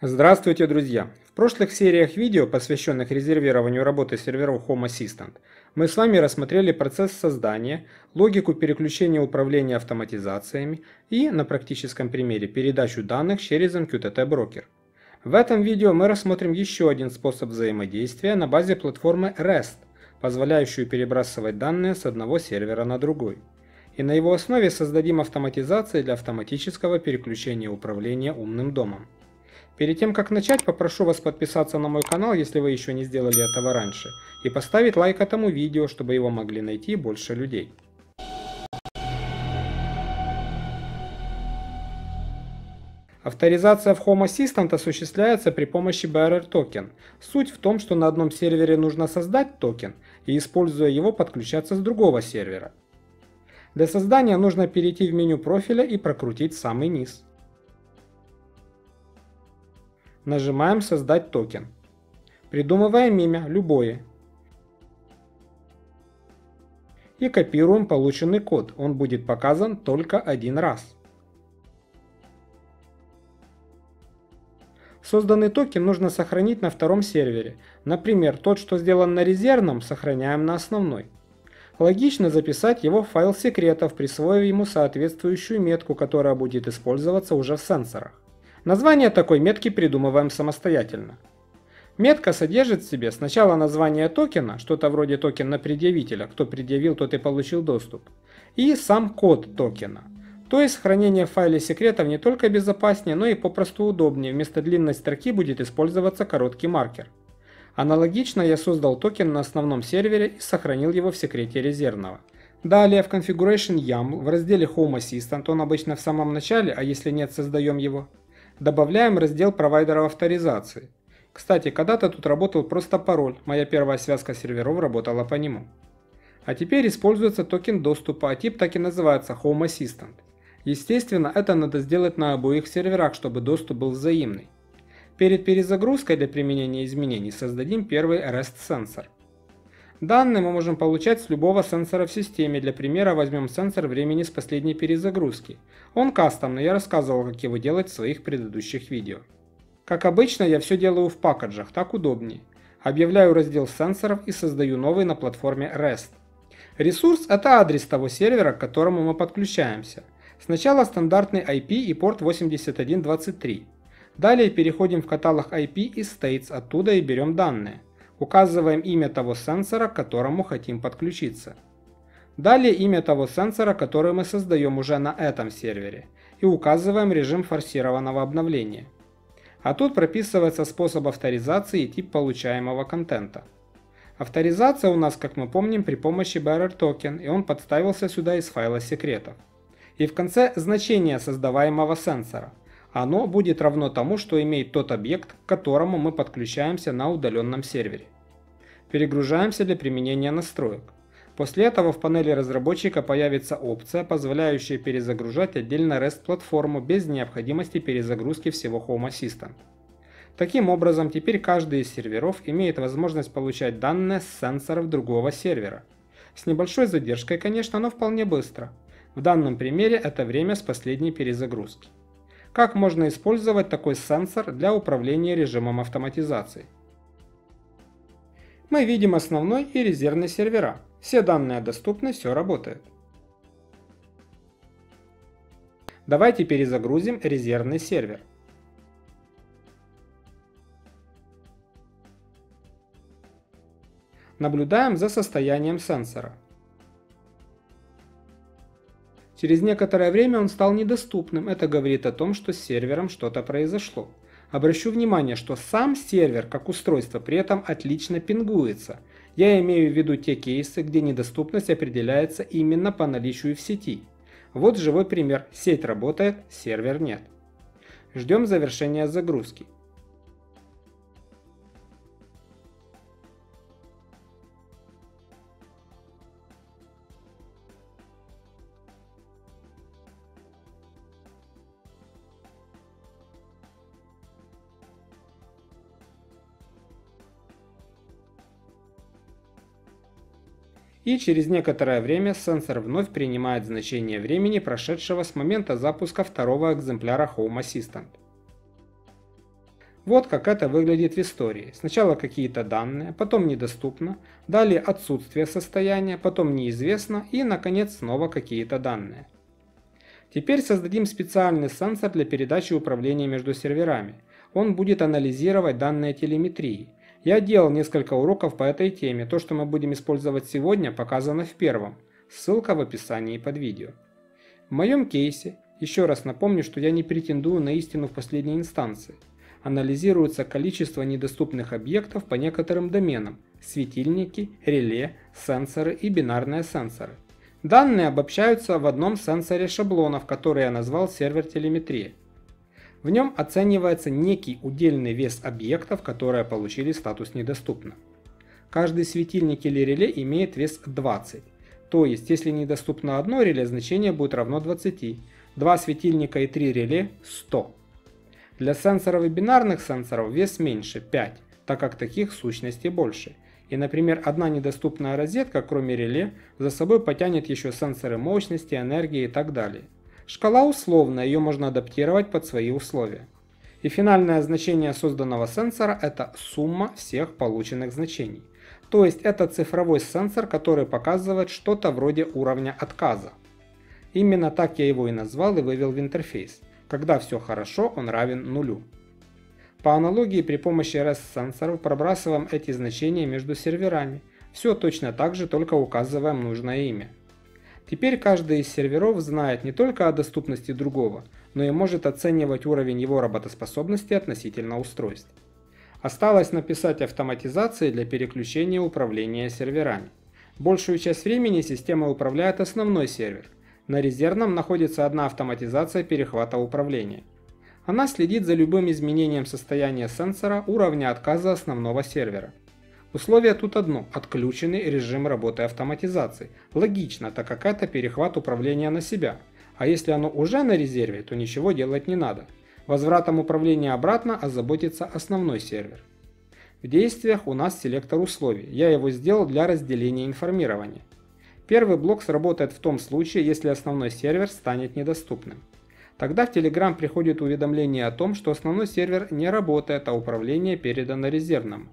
Здравствуйте, друзья! В прошлых сериях видео, посвященных резервированию работы серверов Home Assistant, мы с вами рассмотрели процесс создания, логику переключения управления автоматизациями и, на практическом примере, передачу данных через MQTT брокер. В этом видео мы рассмотрим еще один способ взаимодействия на базе платформы REST, позволяющую перебрасывать данные с одного сервера на другой. И на его основе создадим автоматизации для автоматического переключения управления умным домом. Перед тем как начать, попрошу вас подписаться на мой канал, если вы еще не сделали этого раньше, и поставить лайк этому видео, чтобы его могли найти больше людей. Авторизация в Home Assistant осуществляется при помощи Bearer Token. Суть в том, что на одном сервере нужно создать токен и, используя его, подключаться с другого сервера. Для создания нужно перейти в меню профиля и прокрутить самый низ. Нажимаем «Создать токен». Придумываем имя, любое. И копируем полученный код, он будет показан только один раз. Созданный токен нужно сохранить на втором сервере. Например, тот, что сделан на резервном, сохраняем на основной. Логично записать его в файл секретов, присвоив ему соответствующую метку, которая будет использоваться уже в сенсорах. Название такой метки придумываем самостоятельно. Метка содержит в себе сначала название токена, что-то вроде токена предъявителя, кто предъявил, тот и получил доступ, и сам код токена. То есть хранение в файле секретов не только безопаснее, но и попросту удобнее, вместо длинной строки будет использоваться короткий маркер. Аналогично я создал токен на основном сервере и сохранил его в секрете резервного. Далее в Configuration YAML в разделе Home Assistant, он обычно в самом начале, а если нет, создаем его. Добавляем раздел провайдеров авторизации. Кстати, когда-то тут работал просто пароль, моя первая связка серверов работала по нему. А теперь используется токен доступа, а тип так и называется Home Assistant. Естественно, это надо сделать на обоих серверах, чтобы доступ был взаимный. Перед перезагрузкой для применения изменений создадим первый REST сенсор. Данные мы можем получать с любого сенсора в системе. Для примера возьмем сенсор времени с последней перезагрузки. Он кастомный, я рассказывал, как его делать в своих предыдущих видео. Как обычно, я все делаю в пакеджах, так удобнее. Объявляю раздел сенсоров и создаю новый на платформе REST. Ресурс – это адрес того сервера, к которому мы подключаемся. Сначала стандартный IP и порт 8123. Далее переходим в каталог IP и States, оттуда и берем данные. Указываем имя того сенсора, к которому хотим подключиться. Далее имя того сенсора, который мы создаем уже на этом сервере. И указываем режим форсированного обновления. А тут прописывается способ авторизации и тип получаемого контента. Авторизация у нас, как мы помним, при помощи Bearer Token, и он подставился сюда из файла секретов. И в конце значение создаваемого сенсора. Оно будет равно тому, что имеет тот объект, к которому мы подключаемся на удаленном сервере. Перегружаемся для применения настроек. После этого в панели разработчика появится опция, позволяющая перезагружать отдельно REST-платформу без необходимости перезагрузки всего Home Assistant. Таким образом, теперь каждый из серверов имеет возможность получать данные с сенсоров другого сервера. С небольшой задержкой, конечно, но вполне быстро. В данном примере это время с последней перезагрузки. Как можно использовать такой сенсор для управления режимом автоматизации? Мы видим основной и резервный сервера. Все данные доступны, все работает. Давайте перезагрузим резервный сервер. Наблюдаем за состоянием сенсора. Через некоторое время он стал недоступным. Это говорит о том, что с сервером что-то произошло. Обращу внимание, что сам сервер как устройство при этом отлично пингуется. Я имею в виду те кейсы, где недоступность определяется именно по наличию в сети. Вот живой пример. Сеть работает, сервер нет. Ждем завершения загрузки. И через некоторое время сенсор вновь принимает значение времени, прошедшего с момента запуска второго экземпляра Home Assistant. Вот как это выглядит в истории. Сначала какие-то данные, потом недоступно, далее отсутствие состояния, потом неизвестно и, наконец, снова какие-то данные. Теперь создадим специальный сенсор для передачи управления между серверами. Он будет анализировать данные телеметрии. Я делал несколько уроков по этой теме. То, что мы будем использовать сегодня, показано в первом. Ссылка в описании под видео. В моем кейсе, еще раз напомню, что я не претендую на истину в последней инстанции. Анализируется количество недоступных объектов по некоторым доменам – светильники, реле, сенсоры и бинарные сенсоры. Данные обобщаются в одном сенсоре шаблонов, который я назвал сервер телеметрии. В нем оценивается некий удельный вес объектов, которые получили статус недоступно. Каждый светильник или реле имеет вес 20. То есть, если недоступно одно реле, значение будет равно 20. 2 светильника и 3 реле – 100. Для сенсоров и бинарных сенсоров вес меньше – 5, так как таких сущностей больше. И, например, одна недоступная розетка, кроме реле, за собой потянет еще сенсоры мощности, энергии и так далее. Шкала условная, ее можно адаптировать под свои условия. И финальное значение созданного сенсора – это сумма всех полученных значений. То есть это цифровой сенсор, который показывает что-то вроде уровня отказа. Именно так я его и назвал и вывел в интерфейс. Когда все хорошо, он равен нулю. По аналогии, при помощи REST-сенсоров пробрасываем эти значения между серверами. Все точно так же, только указываем нужное имя. Теперь каждый из серверов знает не только о доступности другого, но и может оценивать уровень его работоспособности относительно устройств. Осталось написать автоматизации для переключения управления серверами. Большую часть времени система управляет основной сервер. На резервном находится одна автоматизация перехвата управления. Она следит за любым изменением состояния сенсора уровня отказа основного сервера. Условие тут одно – отключенный режим работы автоматизации. Логично, так как это перехват управления на себя. А если оно уже на резерве, то ничего делать не надо. Возвратом управления обратно озаботится основной сервер. В действиях у нас селектор условий. Я его сделал для разделения информирования. Первый блок сработает в том случае, если основной сервер станет недоступным. Тогда в Telegram приходит уведомление о том, что основной сервер не работает, а управление передано резервному.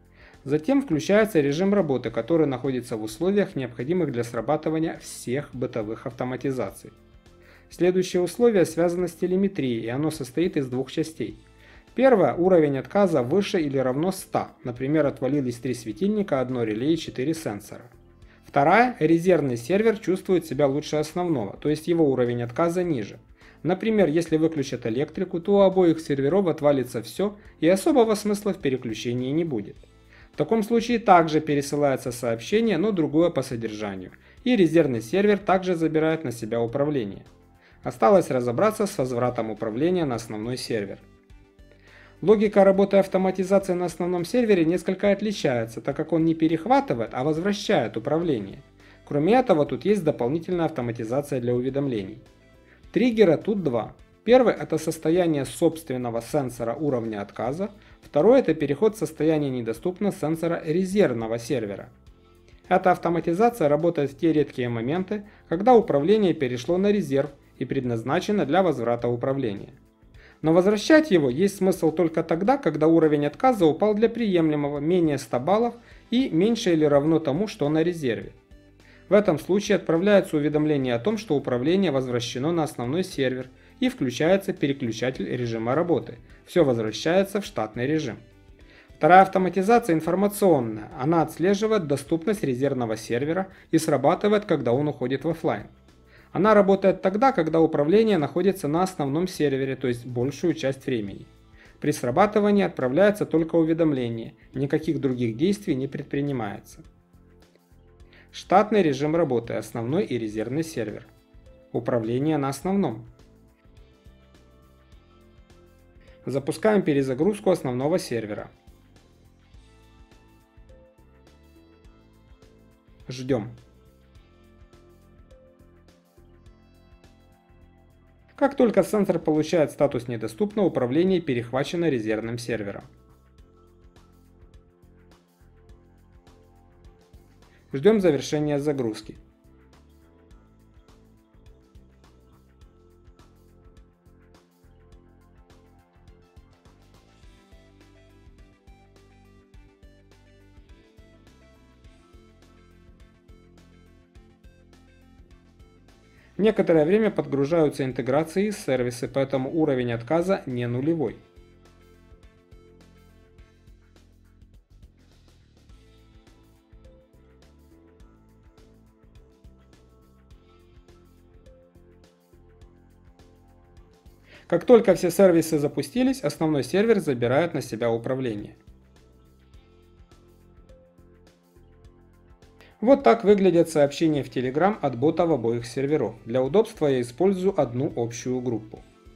Затем включается режим работы, который находится в условиях, необходимых для срабатывания всех бытовых автоматизаций. Следующее условие связано с телеметрией, и оно состоит из двух частей. Первое – уровень отказа выше или равно 100, например, отвалились 3 светильника, 1 реле и 4 сенсора. Вторая – резервный сервер чувствует себя лучше основного, то есть его уровень отказа ниже. Например, если выключат электрику, то у обоих серверов отвалится все и особого смысла в переключении не будет. В таком случае также пересылается сообщение, но другое по содержанию, и резервный сервер также забирает на себя управление. Осталось разобраться с возвратом управления на основной сервер. Логика работы автоматизации на основном сервере несколько отличается, так как он не перехватывает, а возвращает управление. Кроме этого, тут есть дополнительная автоматизация для уведомлений. Триггера тут два. Первый – это состояние собственного сенсора уровня отказа. Второй – это переход в состояние недоступно сенсора резервного сервера. Эта автоматизация работает в те редкие моменты, когда управление перешло на резерв и предназначено для возврата управления. Но возвращать его есть смысл только тогда, когда уровень отказа упал для приемлемого менее 100 баллов и меньше или равно тому, что на резерве. В этом случае отправляется уведомление о том, что управление возвращено на основной сервер и включается переключатель режима работы. Все возвращается в штатный режим. Вторая автоматизация информационная. Она отслеживает доступность резервного сервера и срабатывает, когда он уходит в офлайн. Она работает тогда, когда управление находится на основном сервере, то есть большую часть времени. При срабатывании отправляется только уведомление, никаких других действий не предпринимается. Штатный режим работы, основной и резервный сервер. Управление на основном. Запускаем перезагрузку основного сервера. Ждем. Как только сенсор получает статус недоступно, управление перехвачено резервным сервером. Ждем завершения загрузки. Некоторое время подгружаются интеграции и сервисы, поэтому уровень отказа не нулевой. Как только все сервисы запустились, основной сервер забирает на себя управление. Вот так выглядят сообщения в Telegram от ботов обоих серверов. Для удобства я использую одну общую группу.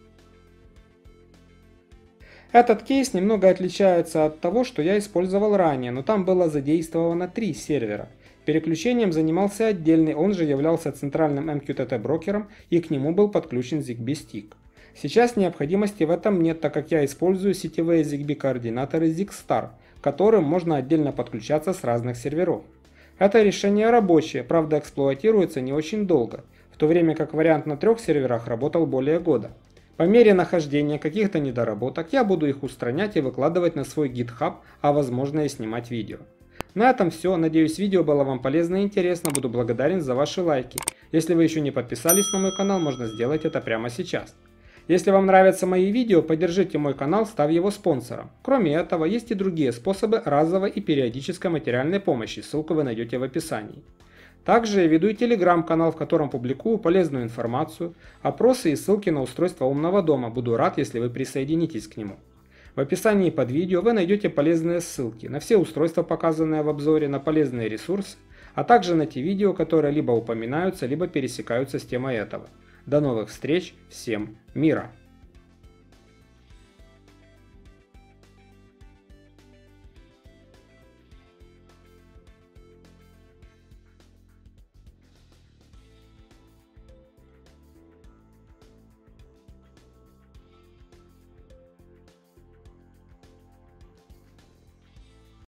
Этот кейс немного отличается от того, что я использовал ранее, но там было задействовано 3 сервера. Переключением занимался отдельный, он же являлся центральным MQTT брокером и к нему был подключен ZigBee Stick. Сейчас необходимости в этом нет, так как я использую сетевые ZigBee координаторы ZigStar, к которым можно отдельно подключаться с разных серверов. Это решение рабочее, правда эксплуатируется не очень долго, в то время как вариант на 3 серверах работал более года. По мере нахождения каких-то недоработок я буду их устранять и выкладывать на свой GitHub, а возможно и снимать видео. На этом все, надеюсь видео было вам полезно и интересно, буду благодарен за ваши лайки. Если вы еще не подписались на мой канал, можно сделать это прямо сейчас. Если вам нравятся мои видео, поддержите мой канал, став его спонсором. Кроме этого, есть и другие способы разовой и периодической материальной помощи, ссылку вы найдете в описании. Также я веду и телеграм-канал, в котором публикую полезную информацию, опросы и ссылки на устройство умного дома. Буду рад, если вы присоединитесь к нему. В описании под видео вы найдете полезные ссылки на все устройства, показанные в обзоре, на полезные ресурсы, а также на те видео, которые либо упоминаются, либо пересекаются с темой этого. До новых встреч, всем мира!